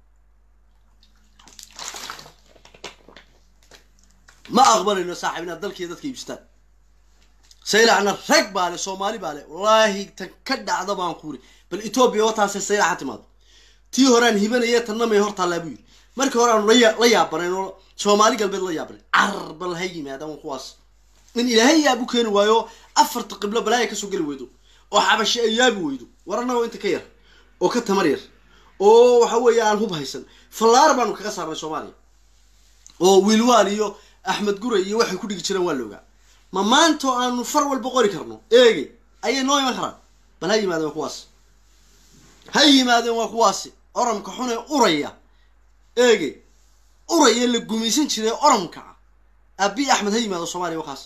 ما اقبلينو صاحبنا دلكي ددك يبستان سيلعنا رق باله سومالي باله والله تكدعده بان كوري بل ايتوبيا وتاس سيلع حتماد تي هوران هيبنيه تنمي هورتا لابي marka hore aan la yaabanayno Soomaali galbeed la yaabanay arbal haymaadaan kuwaas in ilaahay yaa bukeen waayo afar qiblo balaay ka soo gali weydo oo xabashi ayaabi weydo warana inta ka yar oo ka tamar yar oo waxa weeyaan hub haysan falaar baan kaga saarnay Soomaaliya oo wiilwaal iyo Axmed Gure iyo waxay ku dhigi jireen waa looga ma maanto aanu far walba qori karno eegi ayay noo iman karaan bal hay yimaadeen kuwaas hay yimaadeen waa kuwaas oramka xun ee uraya eegi uraya la gumaysan jiray oramka abi Axmed hay yimaado Soomaaliya waqas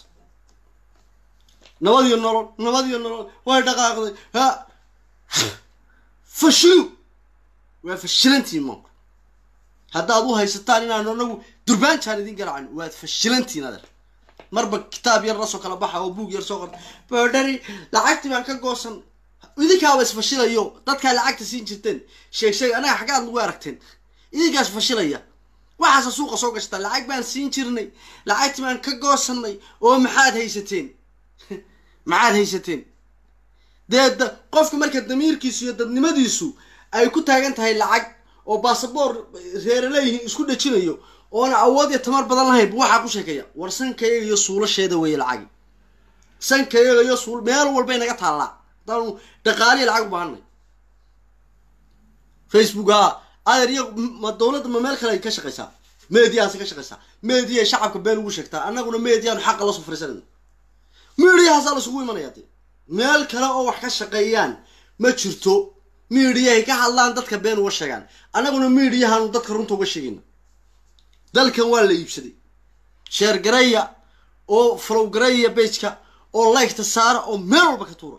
نبضي النور نبضي النور وين دقائق ها فشلوا وفشلنتي ماك هذا أبوها يستاني أنا نقول دربان كان دين قرعن وفشلنتي نادر مربى كتاب يرسو كلا بحا وبوق يرسو بردري لعقت معك قوسن وذيك هاوس فشلة يو تذكر لعقت سين جتين شيء شيء أنا حاجات مغاركتين إذا قاس فشلة يا وحاس سوق سوق اشتغل لعق بان سين جرني لعقت معك قوسني ومحاد هيستين معاد هيستين ده قفك مركز دميركيسو dadnimadiisu ay ku taagan tahay lacag oo baasaboor reer leeyahay isku dhajinayo oo aan awood iyo tamar badan lahayn waxa ku sheekaya warsankayaga iyo suulasheeda way lacag sankayaga iyo suul meel walba inaga taala daan dhaqaali lacag baahnay Facebook aad iyo ma dawladda ma meel kale ka shaqeysaa meediyaas ka shaqeysaa meediya shacabka been ugu sheegtaa annaguna meediyaan xaq la soo fariisanayno ميديا هذا سوي من ياتي مال كلا أو وحكي شقيان ما شرتو ميديا هيك حلان دتك بين وشجان أنا قلنا ميديا هان دتك رنتو وشجين ذلك هو اللي يبسدي شير قرية أو فرو قرية بيتك أو لايك تسار أو ميرو بكتورة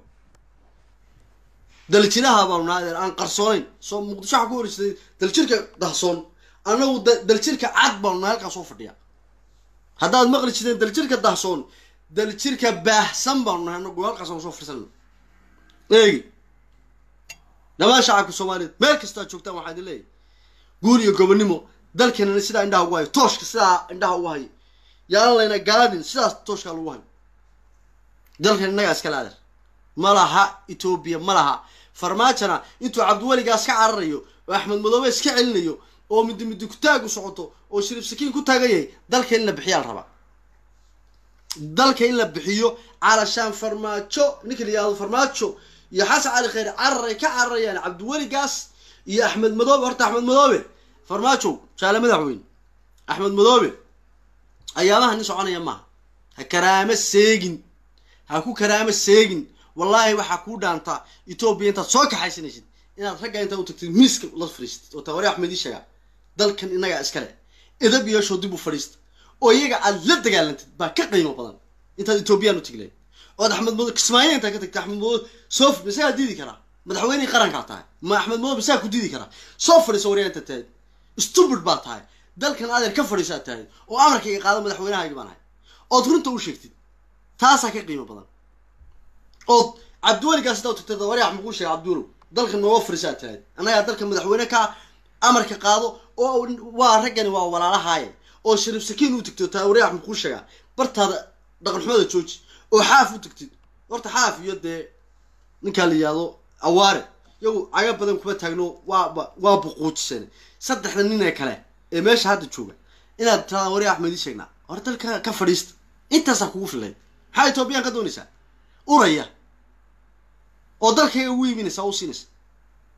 ذلك لها بالنا عن قرصونين صو مقدش حقول ذلك شركة دهصون أنا ذلك شركة عاد بالنا هلك صوفر ديا هذا المغرب شدين ذلك شركة دهصون دل شركة بحسن برنا إنه جوال قسم صفر سنة. إيه. لما شعبك الصومالي مركز تاجوكتا واحد ليه. قول يا قبنيمو دل كنا نسيدا عندها واي توش كسيدا عندها واي. يلا لنا قادين سيدا توش كالو واي. دل كنا نجاس كلادر. ملها إثيوبيا ملها فرماتنا إنتو عبد الولي جاس كعريو وأحمد مدوبس كعلنيو أو مد مد كتاج وصعطو أو شريف سكين كتاج جاي دل كنا بحيال ربع. دلك إلا بحيو علشان فرماتشو نكل يا فرماتشو يا حسن على خير عري كعري يعني عبد الولي قاس يا أحمد مدوبي ورت أحمد مدوبي فرماتشو شال مدحوين أحمد مدوبي أيامها نسوا عنا يمها هكرامة السجن هكو كرامة السجن والله وحكو دانتا إثيوبيا أنت صاك حسنيشين إن ترجع أنت وتكتب مسك ولا فريست وتوري أحمد الشجع دلك إنك أسكره إذا بيشوا دبوا فريست oo iyaga aad la dagaalantid ba ka qiimo badan inta Ethiopian u tigleen oo Axmed Modo Kismaayo inta ka tagtay Axmed Modo soof bisaa diidi kara madaxweynaha qaranka tahay ma Axmed Modo bisaa ku diidi kara soofar Soomaaliyeed tahay stupid ba tahay dalkan aad ka fadhiisaa tahay oo amarka ay qaado madaxweynaha ay banahay oo runta u sheegtid taasa ka qiimo badan oo Cabduwali gaas daw tagtay wari Axmed ku sheegay Cabdulo dalkan ma wafrisaa tahay anaga dalkan madaxweynaha ka amarka qaado oo waa ragani waa walaalahaay oo shariif sakiin u tagto taawari Axmed ku sheega bartaada dhaqan xumada jooji oo xaaf u tagtid horta xaaf iyo de ninka la yiraahdo awaare iyagu caga badan kuma taagno waa waa buquudsan saddexda nin ee kale ee meesha hadda jooga inaad taawari Axmed sheegna horta ka ka fadhiist intaas kugu filay maxay Ethiopian ka doonaysaa uraya oo dalkayga u iibinaysa oo siinaysa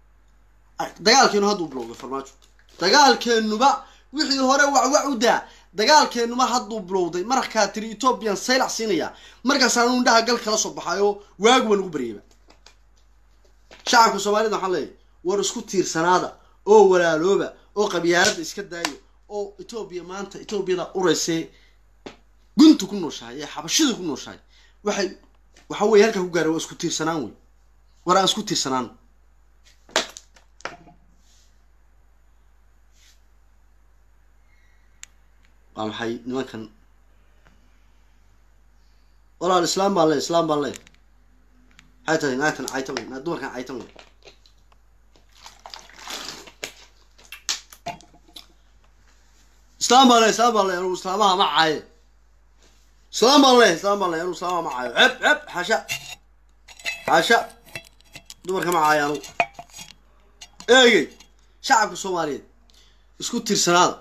dagaalkeenu haduu bilowday farmaajo dagaalkeenuba wixii hore wax wax u daa dagaalkeenu ma hadduu bilowday markaa tiri Ethiopian saylac siinaya markaas aan indhaha gal kala soo baxayo waagu waan ugu bariyay shacabka Soomaalida waxaan leeyahay war isku tiirsanaada oo walaalooba oo qabyaalada iska daayo oo Ethiopia maanta Ethiopia ureysay guntu ku nooshahay xabashida ku nooshahay waxay waxa weey halka ku gaaray isku tiirsanaan way war aan isku tiirsanaan قام حي نمكن والله الإسلام بالله الإسلام بالله عيتني نايتن عيتني نادور كان عيتني إسلام بالله إسلام بالله أنا إسلامها معي إسلام بالله إسلام بالله أنا إسلامها معي عب عب حاشا حاشا دور كان معي أنا إيه شعب الصومالي اسكت ترسناد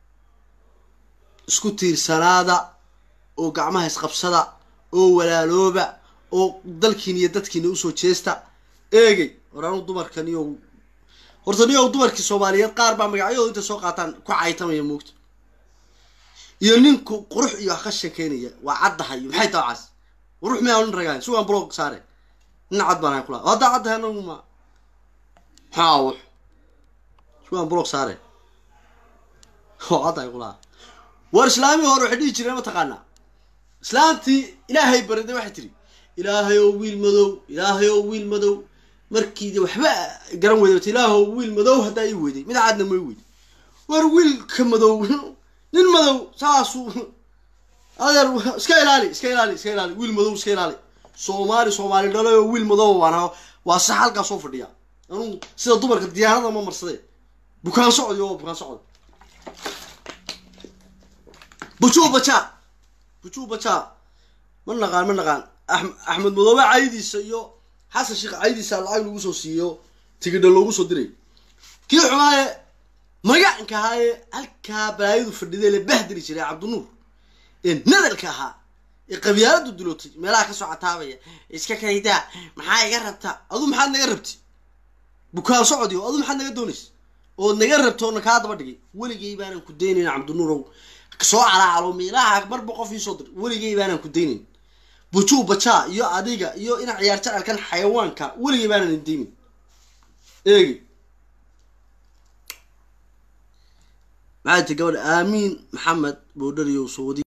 isku tiirsanaada oo gacmaha isqabsada oo walaalooba oo dalkiina iyo dadkiina u soo jeesta eegay waraanu dumarkan iyo horta niyo dumarkii Soomaaliyeed qaar baa magacyadooda inta soo qaataan ku caytamaya moogta iyo ninku qurux iyo khashan keenaya waa caddahay maxay taas qurux ma aan ragaan suuban blog saare nin cad baan kula wada caddahay ma haaw suuban blog saare oo caddahay kula war islaami hor waxay jireen ma taqaana islaamti ilaahay barade waxay tiri ilaahay oo wiil madow ilaahay oo wiil madow markii waxba garan weeyo ilaahay oo wiil madow hadaa ay weeday mid caadna ma weeday war wiil ka madow nin madow saasu adeer iska ilaali iska ilaali iska ilaali wiil madow iska ilaali Soomaali Soomaali dhalayo wiil madow waana waa sax halka soo fadhiya anu sida dumarka diyaarada ma marsaday bukaan socod iyo bukaan socod بوشو بچا بوشو بچا من نقان من نقان احمد مدوبه عيديس iyo حسن شيخ عيديس lacag lagu soo siiyo tigidh lagu soo diray kii xumaaye magacanka haye halka baayadu fadhiday la bahdiri jiray Cabdunuur in nadalka aha ee qabyaaladu dilootay meelaha ka soo cataabaya iska kayda maxaa iga rabta adu maxaad naga rabti bukaan socodiyo adu maxaad naga doonays oo naga rabto na ka daba dhigay waligay baanan ku deynina Cabdunuur soo calaalo meelaha akbar boqof ii soo dir waligay baanan ku deynin buuju bacha iyo adiga iyo ina ciyaar jacelkan xayawaanka waligay baanan deynin eegi maanta gabadh aamin maxamed boodariyo soo